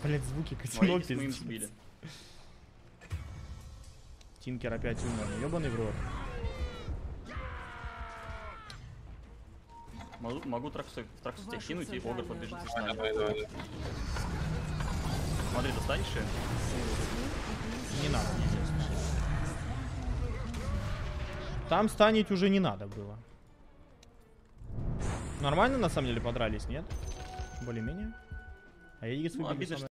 Блять, звуки казино Мы им пиздец. сбили. Тинкер опять умер. Ну, ёбаный в рот. Могу траксу тебя кинуть, и Огр подбежит с нами. Давай. Смотри, достанешь ее? Не надо. Там станить уже не надо было. Нормально на самом деле подрались, нет? Более-менее. А Эдигис Ну, выбили обидно, самое-